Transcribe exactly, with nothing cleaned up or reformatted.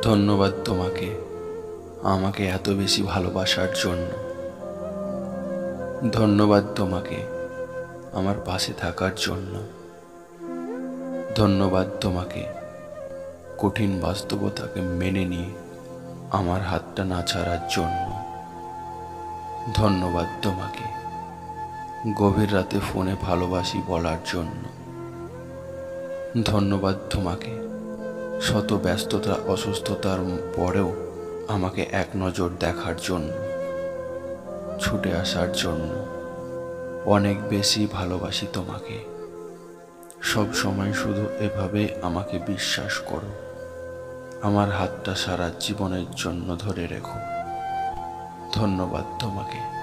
ধন্যবাদ তোমাকে আমাকে এত বেশি ভালোবাসার জন্য। ধন্যবাদ তোমাকে আমার পাশে থাকার জন্য। ধন্যবাদ তোমাকে কঠিন বাস্তবতাকে মেনে নিয়ে আমার হাতটা না ছাড়ার জন্য। ধন্যবাদ তোমাকে গভীর রাতে ফোনে ভালোবাসি বলার জন্য। ধন্যবাদ তোমাকে শত ব্যস্ততা অসুস্থতার পরেও আমাকে এক নজর দেখার জন্য, ছুটে আসার জন্য। অনেক বেশি ভালোবাসি তোমাকে। সব সময় শুধু এভাবে আমাকে বিশ্বাস করো। আমার হাতটা সারা জীবনের জন্য ধরে রেখো। ধন্যবাদ তোমাকে।